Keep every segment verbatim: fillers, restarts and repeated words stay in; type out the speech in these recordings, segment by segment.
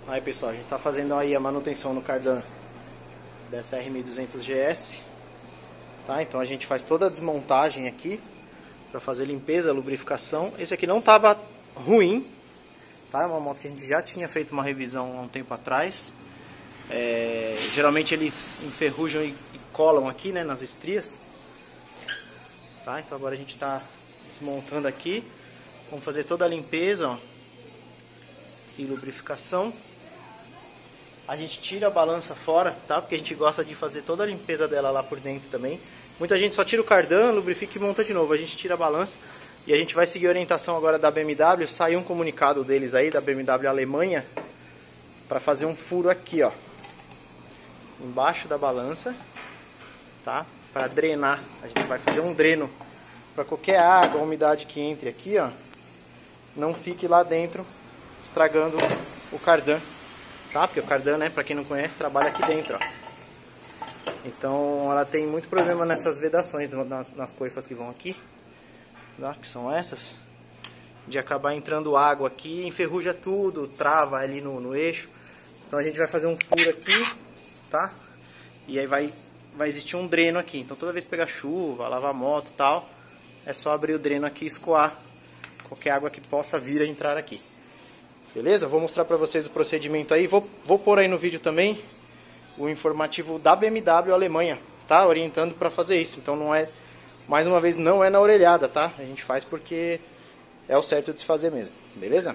Aí pessoal, a gente está fazendo aí a manutenção no cardan dessa R mil e duzentos G S, tá? Então a gente faz toda a desmontagem aqui para fazer limpeza, lubrificação. Esse aqui não estava ruim, tá? É uma moto que a gente já tinha feito uma revisão há um tempo atrás. É, geralmente eles enferrujam e, e colam aqui, né, nas estrias, tá? Então agora a gente está desmontando aqui, vamos fazer toda a limpeza, ó, e lubrificação. A gente tira a balança fora, tá? Porque a gente gosta de fazer toda a limpeza dela lá por dentro também. Muita gente só tira o cardan, lubrifica e monta de novo. A gente tira a balança e a gente vai seguir a orientação agora da B M W. Saiu um comunicado deles aí, da B M W Alemanha, para fazer um furo aqui, ó, embaixo da balança, tá? Para drenar. A gente vai fazer um dreno para qualquer água, umidade que entre aqui, ó, não fique lá dentro estragando o cardan. Tá? Porque o cardan, né, para quem não conhece, trabalha aqui dentro, ó. Então ela tem muito problema nessas vedações, nas, nas coifas que vão aqui, tá? Que são essas, de acabar entrando água aqui, enferruja tudo, trava ali no, no eixo. Então a gente vai fazer um furo aqui, tá? E aí vai, vai existir um dreno aqui. Então toda vez que pegar chuva, lavar moto e tal, é só abrir o dreno aqui e escoar qualquer água que possa vir a entrar aqui. Beleza? Vou mostrar para vocês o procedimento aí. Vou, vou pôr aí no vídeo também o informativo da B M W Alemanha, tá? Orientando para fazer isso. Então não é, mais uma vez, não é na orelhada, tá? A gente faz porque é o certo de se fazer mesmo. Beleza?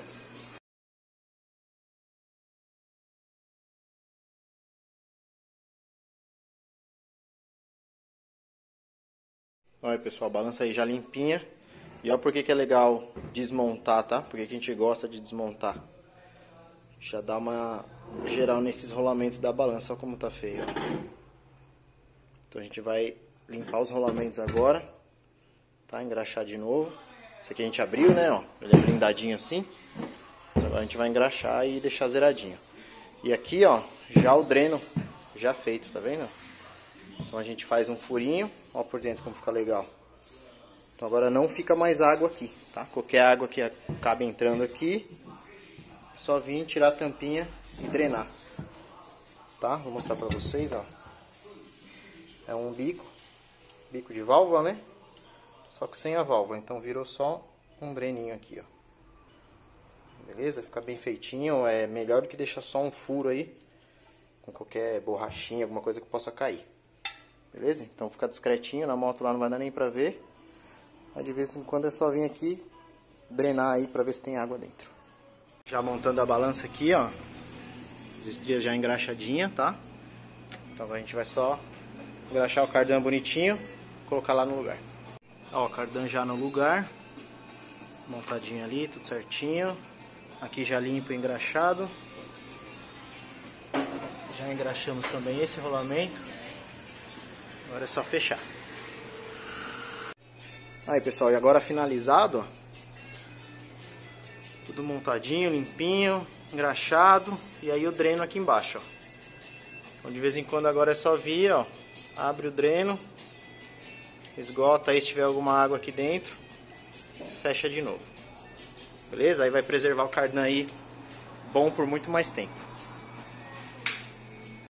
Olha pessoal, a balança aí já limpinha. E olha por que que é legal desmontar, tá? Porque que a gente gosta de desmontar. Já dá uma geral nesses rolamentos da balança. Olha como tá feio, ó. Então a gente vai limpar os rolamentos agora, tá? Engraxar de novo. Esse aqui a gente abriu, né, ó. Ele é blindadinho assim. Agora a gente vai engraxar e deixar zeradinho. E aqui, ó, já o dreno já feito, tá vendo? Então a gente faz um furinho. Ó por dentro como fica legal. Então agora não fica mais água aqui, tá? Qualquer água que acabe entrando aqui, é só vir tirar a tampinha e drenar, tá? Vou mostrar pra vocês, ó. É um bico, bico de válvula, né? Só que sem a válvula, então virou só um dreninho aqui, ó. Beleza? Fica bem feitinho, é melhor do que deixar só um furo aí, com qualquer borrachinha, alguma coisa que possa cair. Beleza? Então fica discretinho, na moto lá não vai dar nem pra ver. Aí de vez em quando é só vir aqui, drenar aí pra ver se tem água dentro. Já montando a balança aqui, ó. As estrias já engraxadinhas, tá? Então a gente vai só engraxar o cardan bonitinho, colocar lá no lugar. Ó, o cardan já no lugar. Montadinho ali, tudo certinho. Aqui já limpo e engraxado. Já engraxamos também esse rolamento. Agora é só fechar. Aí pessoal, e agora finalizado, ó, tudo montadinho, limpinho, engraxado, e aí o dreno aqui embaixo, ó. Então de vez em quando agora é só vir, ó, abre o dreno, esgota aí se tiver alguma água aqui dentro, fecha de novo. Beleza? Aí vai preservar o cardan aí bom por muito mais tempo.